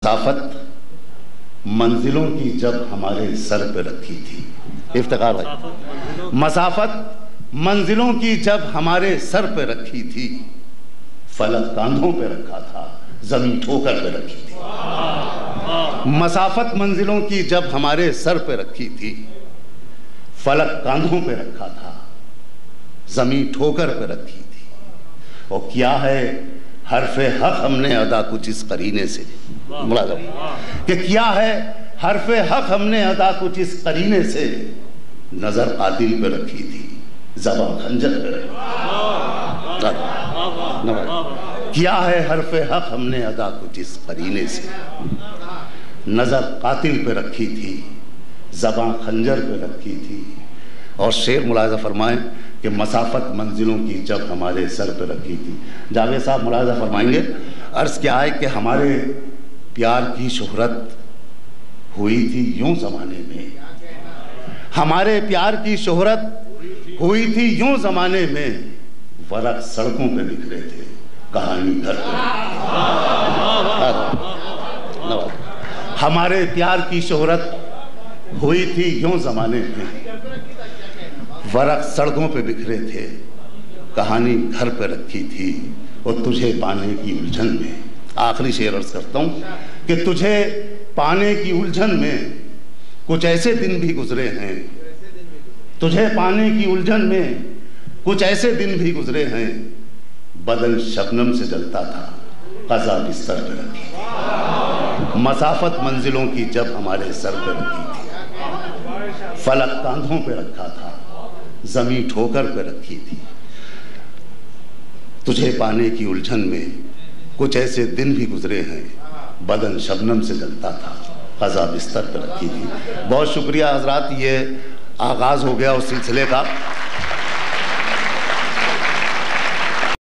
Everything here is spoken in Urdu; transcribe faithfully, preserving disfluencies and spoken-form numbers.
مسافت منزلوں کی جب ہمارے سر پہ رکھی تھی، افتخار بھائی، مسافت منزلوں کی جب ہمارے سر پہ رکھی تھی، فلک کاندھوں پہ رکھا تھا، زمین ٹھوکر پہ رکھی تھی۔ مسافت منزلوں کی جب ہمارے سر پہ رکھی تھی، فلک کاندھوں پہ رکھا تھا، زمین ٹھوکر پہ رکھی تھی۔ اور کیا ہے حرف حق ہم نے ادا کچھ اس قرینے سے، کہ کیا ہے حرف حق ہم نے ادا کچھ اس قرینے سے، نظر قاتل پہ رکھی تھی، زبان خنجر پہ رکھی تھی۔ کیا ہے حرف حق ہم نے ادا کچھ اس قرینے سے، نظر قاتل پہ رکھی تھی، زبان خنجر پہ رکھی تھی۔ اور شعر ملاحظہ فرمائیں کہ مسافت منزلوں کی جب ہمارے سر پہ رکھی تھی۔ جاوید صاحب ملاحظہ فرمائیں گے، عرض کیا ہے کہ ہمارے پیار کی شہرت ہوئی تھی یوں زمانے میں، ہمارے پیار کی شہرت ہوئی تھی یوں زمانے میں، ورق سڑکوں پہ بکھرے تھے، کہانی گھر پہ۔ ہمارے پیار کی شہرت ہوئی تھی یوں زمانے میں، ورق سڑکوں پہ بکھرے تھے، کہانی گھر پہ رکھی تھی۔ اور تجھے پانے کی الجھن میں، آخری شعر عرض کرتا ہوں کہ تجھے پانے کی الجھن میں کچھ ایسے دن بھی گزرے ہیں، تجھے پانے کی الجھن میں کچھ ایسے دن بھی گزرے ہیں، بدن شبنم سے جلتا تھا، قضا بستر پہ رکھی تھی۔ مسافت منزلوں کی جب ہمارے سر پہ رکھی تھی، فلک کاندھوں پہ رکھا تھا، زمین ٹھوکر پہ رکھی تھی۔ تجھے پانے کی الجھن میں کچھ ایسے دن بھی گزرے ہیں، بدن شبنم سے جلتا تھا، قضا بستر پہ رکھی تھی۔ بہت شکریہ حضرات، یہ آغاز ہو گیا اس سلسلے کا۔